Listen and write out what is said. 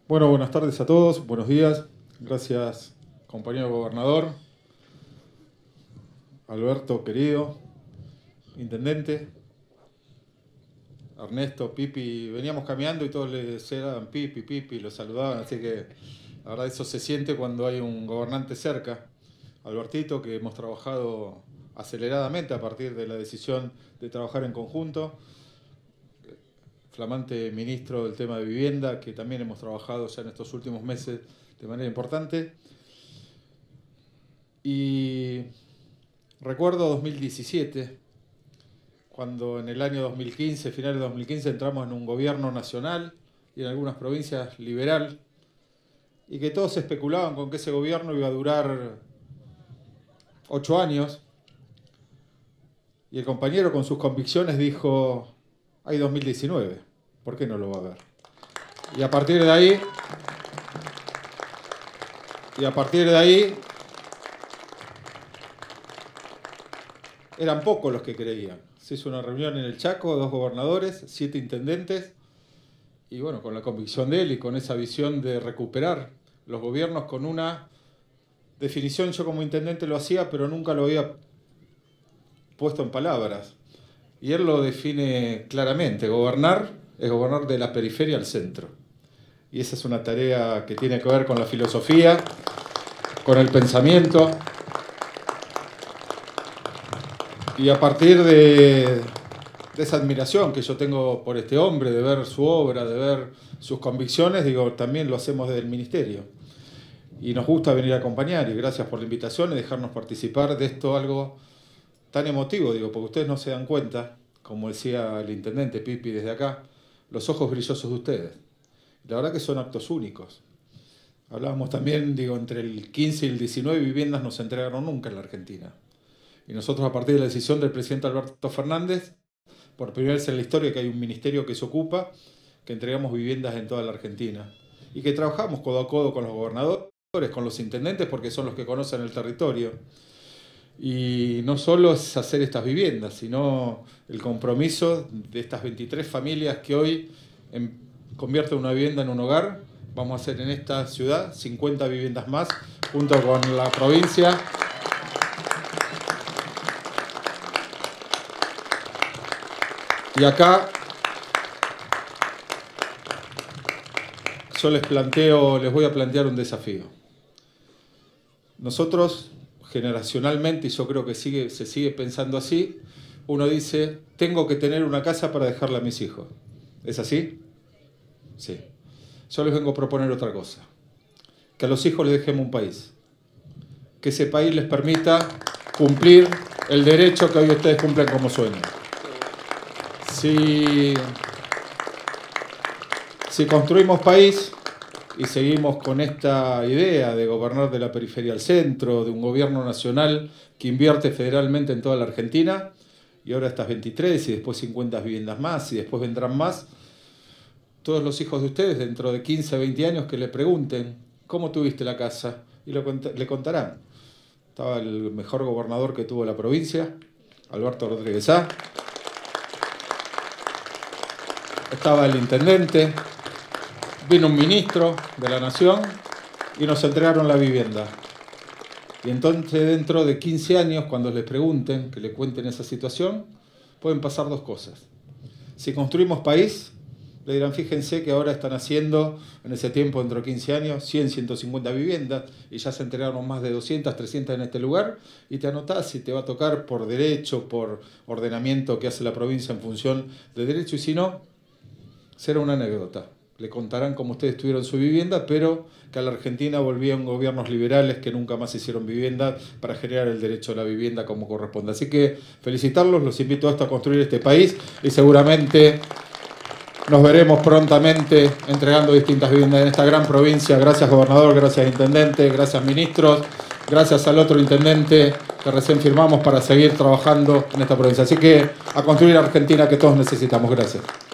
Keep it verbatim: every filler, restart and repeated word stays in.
Bueno, buenas tardes a todos, buenos días. Gracias, compañero gobernador, Alberto, querido, intendente, Ernesto, Pipi. Veníamos caminando y todos les eran Pipi, Pipi, los saludaban, así que la verdad eso se siente cuando hay un gobernante cerca. Albertito, que hemos trabajado aceleradamente a partir de la decisión de trabajar en conjunto. Flamante ministro del tema de vivienda, que también hemos trabajado ya en estos últimos meses de manera importante. Y recuerdo dos mil diecisiete, cuando en el año dos mil quince, finales de dos mil quince, entramos en un gobierno nacional y en algunas provincias liberal, y que todos especulaban con que ese gobierno iba a durar ocho años, y el compañero con sus convicciones dijo: hay dos mil diecinueve, ¿por qué no lo va a ver? Y a partir de ahí, y a partir de ahí, eran pocos los que creían. Se hizo una reunión en el Chaco, dos gobernadores, siete intendentes, y bueno, con la convicción de él y con esa visión de recuperar los gobiernos con una definición, yo como intendente lo hacía, pero nunca lo había puesto en palabras. Y él lo define claramente: gobernar es gobernar de la periferia al centro. Y esa es una tarea que tiene que ver con la filosofía, con el pensamiento. Y a partir de, de esa admiración que yo tengo por este hombre, de ver su obra, de ver sus convicciones, digo, también lo hacemos desde el ministerio. Y nos gusta venir a acompañar, y gracias por la invitación y dejarnos participar de esto, algo tan emotivo, digo, porque ustedes no se dan cuenta, como decía el intendente Pipi desde acá, los ojos brillosos de ustedes. La verdad que son actos únicos. Hablábamos también, digo, entre el quince y el diecinueve viviendas no se entregaron nunca en la Argentina. Y nosotros, a partir de la decisión del presidente Alberto Fernández, por primera vez en la historia que hay un ministerio que se ocupa, que entregamos viviendas en toda la Argentina. Y que trabajamos codo a codo con los gobernadores, con los intendentes, porque son los que conocen el territorio. Y no solo es hacer estas viviendas, sino el compromiso de estas veintitrés familias que hoy en, convierten una vivienda en un hogar. Vamos a hacer en esta ciudad cincuenta viviendas más, junto con la provincia. Y acá yo les planteo, les voy a plantear un desafío. Nosotros, generacionalmente, y yo creo que sigue, se sigue pensando así, uno dice: tengo que tener una casa para dejarla a mis hijos. ¿Es así? Sí. Yo les vengo a proponer otra cosa: que a los hijos les dejemos un país, que ese país les permita cumplir el derecho que hoy ustedes cumplen como sueño. Si, si construimos país y seguimos con esta idea de gobernar de la periferia al centro, de un gobierno nacional que invierte federalmente en toda la Argentina, y ahora estas veintitrés y después cincuenta viviendas más y después vendrán más, todos los hijos de ustedes dentro de quince, veinte años que le pregunten: ¿cómo tuviste la casa? Y lo, le contarán. Estaba el mejor gobernador que tuvo la provincia, Alberto Rodríguez Sá. Estaba el intendente, vino un ministro de la Nación y nos entregaron la vivienda. Y entonces, dentro de quince años, cuando les pregunten, que le cuenten esa situación, pueden pasar dos cosas. Si construimos país, le dirán: fíjense que ahora están haciendo, en ese tiempo, dentro de quince años, cien, ciento cincuenta viviendas, y ya se entregaron más de doscientas, trescientas en este lugar, y te anotás si te va a tocar por derecho, por ordenamiento que hace la provincia en función de derecho, y si no, será una anécdota. Le contarán cómo ustedes tuvieron su vivienda, pero que a la Argentina volvían gobiernos liberales que nunca más hicieron vivienda para generar el derecho a la vivienda como corresponde. Así que felicitarlos, los invito a esto, a construir este país, y seguramente nos veremos prontamente entregando distintas viviendas en esta gran provincia. Gracias, gobernador, gracias, intendente, gracias, ministros, gracias al otro intendente que recién firmamos para seguir trabajando en esta provincia. Así que a construir la Argentina que todos necesitamos. Gracias.